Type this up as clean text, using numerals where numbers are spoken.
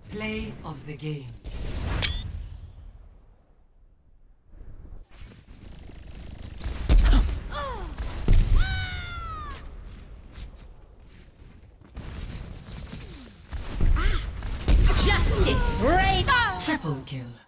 Play of the game. Justice reign. Triple kill.